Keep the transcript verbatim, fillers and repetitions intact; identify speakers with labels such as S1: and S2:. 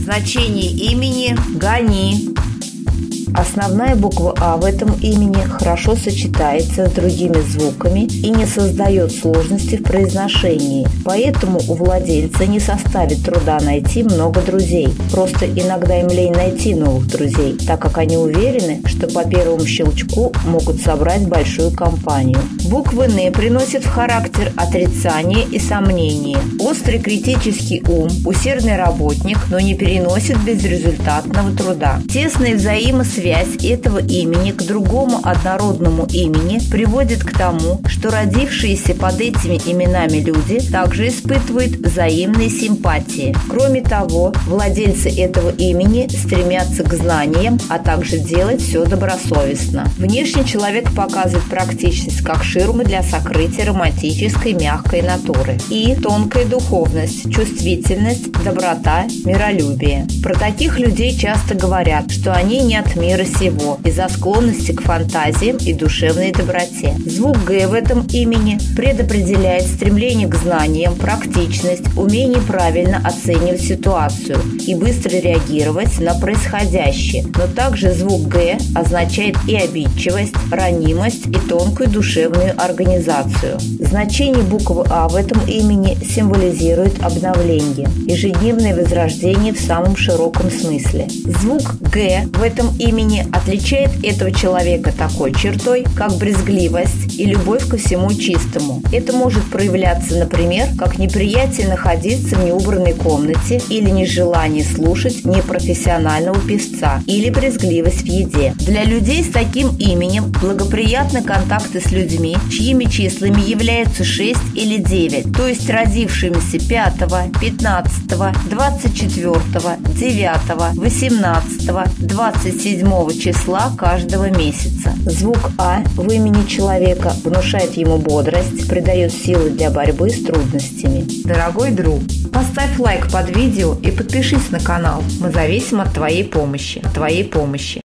S1: Значение имени Гани.
S2: Основная буква «А» в этом имени хорошо сочетается с другими звуками и не создает сложности в произношении, поэтому у владельца не составит труда найти много друзей. Просто иногда им лень найти новых друзей, так как они уверены, что по первому щелчку могут собрать большую компанию. Буква «Н» приносит в характер отрицание и сомнение. Острый критический ум, усердный работник, но не переносит безрезультатного труда. Тесная взаимосвязь Связь этого имени к другому однородному имени приводит к тому, что родившиеся под этими именами люди также испытывают взаимные симпатии. Кроме того, владельцы этого имени стремятся к знаниям, а также делать все добросовестно. Внешне человек показывает практичность как ширмы для сокрытия романтической мягкой натуры и тонкая духовность, чувствительность, доброта, миролюбие. Про таких людей часто говорят, что они не от мира сего из-за склонности к фантазиям и душевной доброте. Звук «Г» в этом имени предопределяет стремление к знаниям, практичность, умение правильно оценивать ситуацию и быстро реагировать на происходящее. Но также звук «Г» означает и обидчивость, ранимость и тонкую душевную организацию. Значение буквы «А» в этом имени символизирует обновление, ежедневное возрождение в самом широком смысле. Звук «Г» в этом имени отличает этого человека такой чертой, как брезгливость и любовь ко всему чистому. Это может проявляться, например, как неприятие находиться в неубранной комнате или нежелание слушать непрофессионального певца или брезгливость в еде. Для людей с таким именем благоприятны контакты с людьми, чьими числами являются шесть или девять, то есть родившимися пятого, пятнадцатого, двадцать четвёртого, девятого, восемнадцатого, двадцать седьмого числа каждого месяца. Звук «А» в имени человека внушает ему бодрость, придает силы для борьбы с трудностями.
S1: Дорогой друг, поставь лайк под видео и подпишись на канал. Мы зависим от твоей помощи. От твоей помощи.